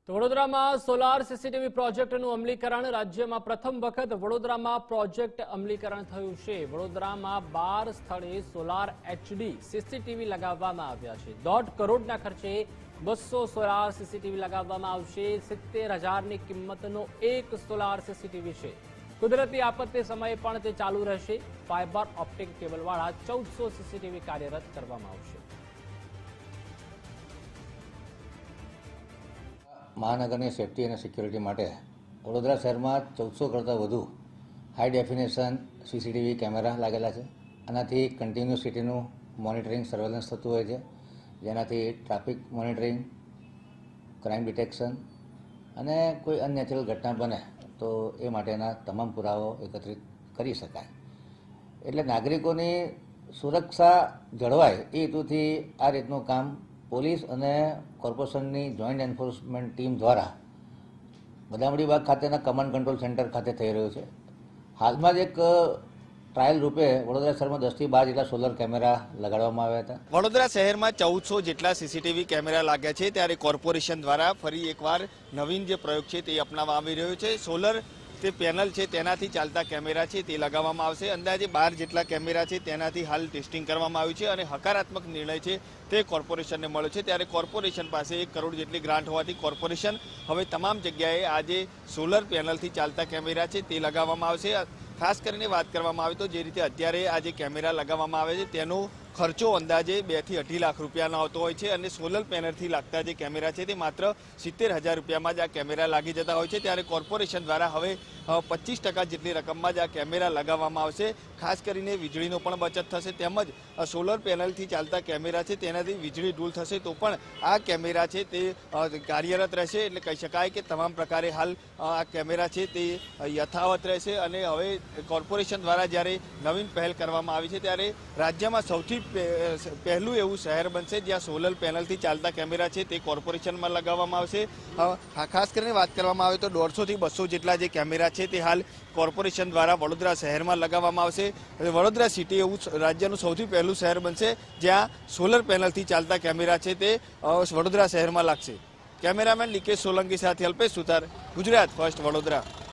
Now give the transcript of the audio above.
તો વડોદરામાં solar CCTV પ્રોજેક્ટનું અમલીકરણ રાજ્યમાં પ્રથમ વખત વડોદરામાં પ્રોજેક્ટ અમલીકરણ થયું છે। વડોદરામાં 12 સ્થળે સોલાર એચડી સીસીટીવી લગાવવામાં આવ્યા છે। 1.5 કરોડના ખર્ચે 200 સોલાર સીસીટીવી લગાવવામાં આવશે। 70,000ની કિંમતનો એક સોલાર સીસીટીવી છે। કુદરતી આપત્તિ સમયે પણ તે ચાલુ રહેશે। ફાઇબર ઓપ્ટિક કેબલવાળા 1400 સીસીટીવી કાર્યરત કરવામાં આવશે। મહાનગરની સેફ્ટી અને સિક્યોરિટી માટે વડોદરા શહેરમાં 1400 કરતાં વધુ હાઈ ડેફિનેશન સીસીટીવી કેમેરા લાગેલા છે। આનાથી કન્ટિન્યુઅસ સિટીનું મોનિટરિંગ સર્વેલન્સ થતું હોય છે, જેનાથી ટ્રાફિક મોનિટરિંગ, ક્રાઇમ ડિટેક્શન અને કોઈ અનનેચરલ ઘટના બને તો એ માટેના તમામ પુરાવો એકત્રિત કરી શકાય। એટલે નાગરિકોની સુરક્ષા જળવાય એ હેતુથી આ રીતનું કામ પોલીસ અને કોર્પોરેશનની જોઈન્ટ એન્ફોર્સમેન્ટ ટીમ દ્વારા બદામડી બાગ ખાતેના કમાન્ડ કંટ્રોલ સેન્ટર ખાતે થઈ રહ્યું છે। હાલમાં જ એક ટ્રાયલ રૂપે વડોદરા શહેરમાં 10 થી 12 જેટલા સોલર કેમેરા લગાડવામાં આવ્યા હતા। વડોદરા શહેરમાં 1400 જેટલા સીસીટીવી કેમેરા લાગ્યા છે, ત્યારે કોર્પોરેશન દ્વારા ફરી એકવાર નવીન જે પ્રયોગ છે તે અપનાવવામાં આવી રહ્યો છે। સોલર તે પેનલ છે તેનાથી ચાલતા કેમેરા છે તે લગાવવામાં આવશે। અંદાજે 12 જેટલા કેમેરા છે તેનાથી હાલ ટેસ્ટિંગ કરવામાં આવ્યું છે અને હકારાત્મક નિર્ણય છે તે કોર્પોરેશનને મળ્યો છે। ત્યારે કોર્પોરેશન પાસે 1 કરોડ જેટલી ગ્રાન્ટ હોવાથી કોર્પોરેશન હવે તમામ જગ્યાએ આજે સોલર પેનલથી ચાલતા કેમેરા છે તે લગાવવામાં આવશે। ખાસ કરીને વાત કરવામાં આવે તો જે રીતે અત્યારે આ જે કેમેરા લગાવવામાં આવે છે તેનો ખર્ચો અંદાજે 2 થી 2.5 લાખ રૂપિયાનો આવતો હોય છે અને સોલર પેનલથી લાગતા જે કેમેરા છે તે માત્ર 70,000 રૂપિયામાં જ આ કેમેરા લાગી જતા હોય છે। ત્યારે કોર્પોરેશન દ્વારા હવે 25% જેટલી રકમમાં જ આ કેમેરા લગાવવામાં આવશે। ખાસ કરીને વીજળીનો પણ બચત થશે, તેમજ સોલર પેનલથી ચાલતા કેમેરા છે તેનાથી વીજળી ડૂલ થશે તો પણ આ કેમેરા છે તે કાર્યરત રહેશે। એટલે કહી શકાય કે તમામ પ્રકારે હાલ આ કેમેરા છે તે યથાવત રહેશે અને હવે કોર્પોરેશન દ્વારા જ્યારે નવીન પહેલ કરવામાં આવી છે ત્યારે રાજ્યમાં સૌથી પહેલું એવું શહેર બનશે જ્યાં સોલર પેનલથી ચાલતા કેમેરા છે તે કોર્પોરેશનમાં લગાવવામાં આવશે। ખાસ કરીને વાત કરવામાં આવે તો 150 થી 200 જેટલા જે કેમેરા છે તે હાલ કોર્પોરેશન દ્વારા વડોદરા શહેરમાં લગાવવામાં આવશે। વડોદરા સિટી એવું રાજ્યનું સૌથી પહેલું શહેર બનશે જ્યાં સોલર પેનલથી ચાલતા કેમેરા છે તે વડોદરા શહેરમાં લાગશે। કેમેરામેન લીકેશ સોલંકી સાથે અલ્પેશ સુથાર, ગુજરાત ફર્સ્ટ, વડોદરા।